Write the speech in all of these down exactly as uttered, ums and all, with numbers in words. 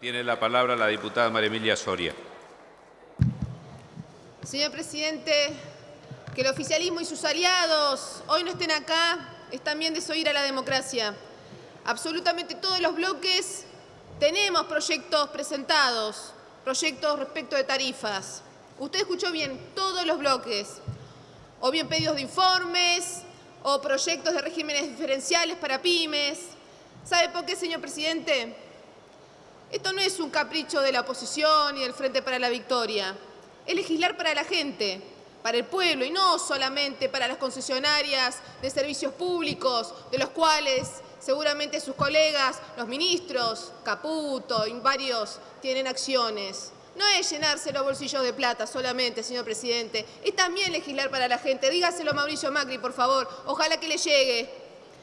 Tiene la palabra la diputada María Emilia Soria. Señor presidente, que el oficialismo y sus aliados hoy no estén acá es también desoír a la democracia. Absolutamente todos los bloques tenemos proyectos presentados, proyectos respecto de tarifas. Usted escuchó bien, todos los bloques, o bien pedidos de informes, o proyectos de regímenes diferenciales para pymes. ¿Sabe por qué, señor presidente? Esto no es un capricho de la oposición y del Frente para la Victoria. Es legislar para la gente, para el pueblo, y no solamente para las concesionarias de servicios públicos, de los cuales seguramente sus colegas, los ministros, Caputo y varios, tienen acciones. No es llenarse los bolsillos de plata solamente, señor presidente. Es también legislar para la gente. Dígaselo a Mauricio Macri, por favor. Ojalá que le llegue.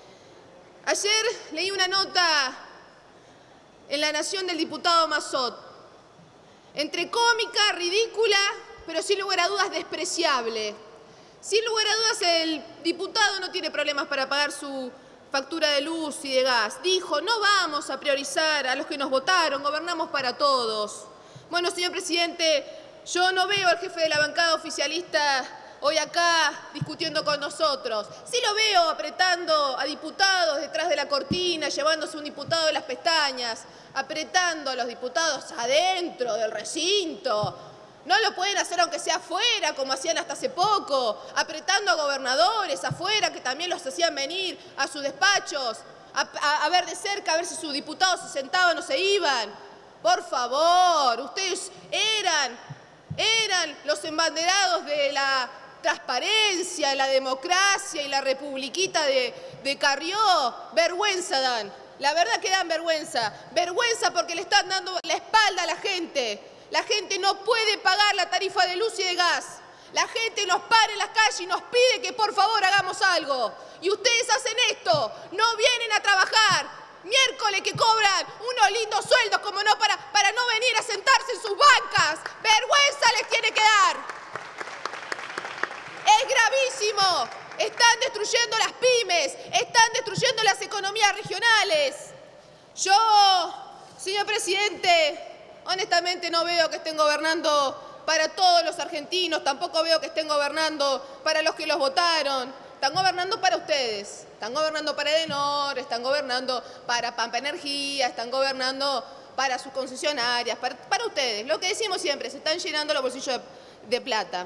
Ayer leí una nota en La Nación del diputado Massot. Entre cómica, ridícula, pero sin lugar a dudas despreciable. Sin lugar a dudas el diputado no tiene problemas para pagar su factura de luz y de gas. Dijo, no vamos a priorizar a los que nos votaron, gobernamos para todos. Bueno, señor presidente, yo no veo al jefe de la bancada oficialista hoy acá discutiendo con nosotros. Sí lo veo apretando a diputados detrás de la cortina, llevándose un diputado de las pestañas, apretando a los diputados adentro del recinto. No lo pueden hacer aunque sea afuera, como hacían hasta hace poco, apretando a gobernadores afuera, que también los hacían venir a sus despachos, a, a, a ver de cerca, a ver si sus diputados se sentaban o se iban. Por favor, ustedes eran, eran los embanderados de la transparencia, la democracia y la republiquita de, de Carrió. Vergüenza dan, la verdad que dan vergüenza. Vergüenza porque le están dando la espalda a la gente. La gente no puede pagar la tarifa de luz y de gas. La gente nos para en las calles y nos pide que por favor hagamos algo. Y ustedes hacen esto, no vienen a trabajar. Miércoles que cobran unos lindos sueldos, como no, para, para no venir a sentarse en sus bancas. Vergüenza les tiene que dar. Es gravísimo. Están destruyendo las pymes, están destruyendo las economías regionales. Yo, señor presidente, honestamente no veo que estén gobernando para todos los argentinos, tampoco veo que estén gobernando para los que los votaron. Están gobernando para ustedes, están gobernando para Edenor, están gobernando para Pampa Energía, están gobernando para sus concesionarias, para, para ustedes. Lo que decimos siempre, se están llenando los bolsillos de, de plata.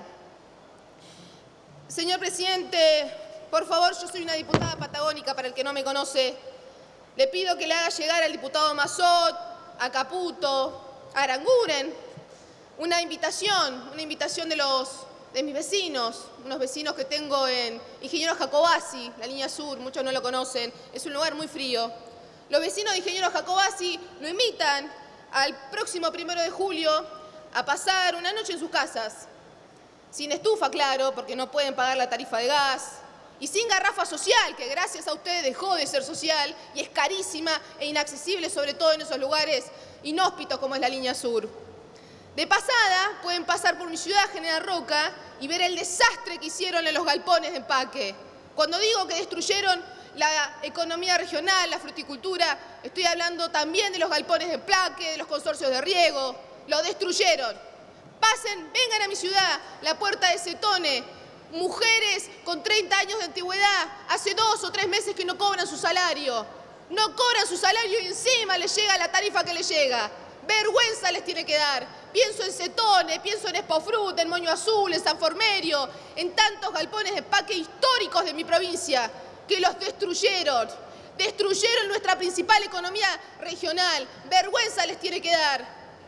Señor presidente, por favor, yo soy una diputada patagónica, para el que no me conoce. Le pido que le haga llegar al diputado Massot, a Caputo, a Aranguren, una invitación, una invitación de los... de mis vecinos, unos vecinos que tengo en Ingeniero Jacobasi, la línea sur, muchos no lo conocen, es un lugar muy frío. Los vecinos de Ingeniero Jacobasi lo invitan al próximo primero de julio a pasar una noche en sus casas, sin estufa, claro, porque no pueden pagar la tarifa de gas, y sin garrafa social, que gracias a ustedes dejó de ser social y es carísima e inaccesible, sobre todo en esos lugares inhóspitos como es la línea sur. De pasada, pueden pasar por mi ciudad, General Roca, y ver el desastre que hicieron en los galpones de empaque. Cuando digo que destruyeron la economía regional, la fruticultura, estoy hablando también de los galpones de empaque, de los consorcios de riego. Lo destruyeron. Pasen, vengan a mi ciudad, la Puerta de Setone. Mujeres con treinta años de antigüedad, hace dos o tres meses que no cobran su salario. No cobran su salario y encima les llega la tarifa que les llega. Vergüenza les tiene que dar. Pienso en Setone, pienso en Espofrut, en Moño Azul, en San Formerio, en tantos galpones de empaque históricos de mi provincia que los destruyeron. Destruyeron nuestra principal economía regional. Vergüenza les tiene que dar.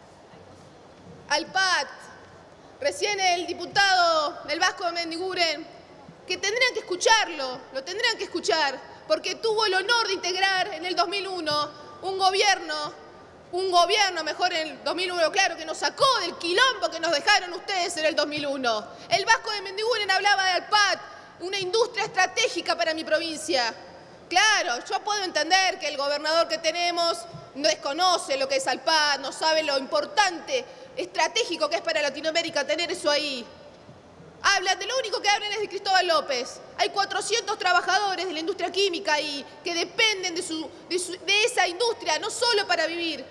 Al P A T, recién el diputado del Vasco de Mendiguren, que tendrían que escucharlo, lo tendrían que escuchar, porque tuvo el honor de integrar en el dos mil uno un gobierno Un gobierno, mejor en el dos mil uno, claro, que nos sacó del quilombo que nos dejaron ustedes en el dos mil uno. El Vasco de Mendiguren hablaba de Alpat, una industria estratégica para mi provincia. Claro, yo puedo entender que el gobernador que tenemos no desconoce lo que es Alpat, no sabe lo importante, estratégico que es para Latinoamérica tener eso ahí. Hablan, de lo único que hablan es de Cristóbal López. Hay cuatrocientos trabajadores de la industria química ahí que dependen de, su, de, su, de esa industria, no solo para vivir,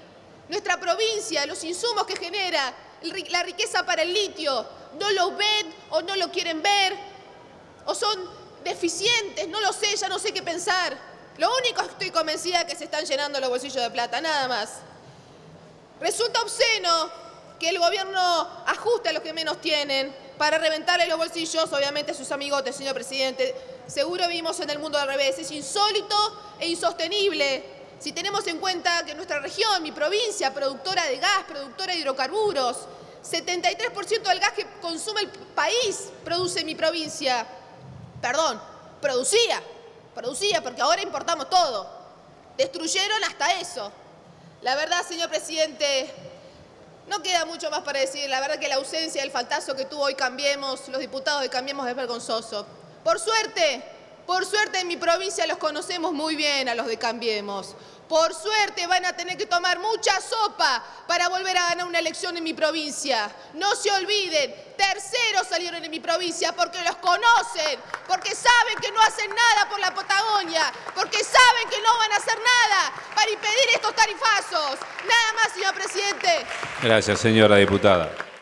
nuestra provincia, los insumos que genera, la riqueza para el litio, no lo ven o no lo quieren ver, o son deficientes, no lo sé, ya no sé qué pensar. Lo único que estoy convencida es que se están llenando los bolsillos de plata, nada más. Resulta obsceno que el gobierno ajuste a los que menos tienen para reventarle los bolsillos, obviamente, a sus amigotes, señor presidente. Seguro vivimos en el mundo al revés. Es insólito e insostenible. Si tenemos en cuenta que nuestra región, mi provincia, productora de gas, productora de hidrocarburos, setenta y tres por ciento del gas que consume el país produce mi provincia. Perdón, producía, producía, porque ahora importamos todo. Destruyeron hasta eso. La verdad, señor presidente, no queda mucho más para decir. La verdad que la ausencia, el faltazo que tuvo hoy Cambiemos, los diputados de Cambiemos, es vergonzoso. Por suerte, por suerte en mi provincia los conocemos muy bien a los de Cambiemos. Por suerte van a tener que tomar mucha sopa para volver a ganar una elección en mi provincia. No se olviden, terceros salieron en mi provincia porque los conocen, porque saben que no hacen nada por la Patagonia, porque saben que no van a hacer nada para impedir estos tarifazos. Nada más, señor presidente. Gracias, señora diputada.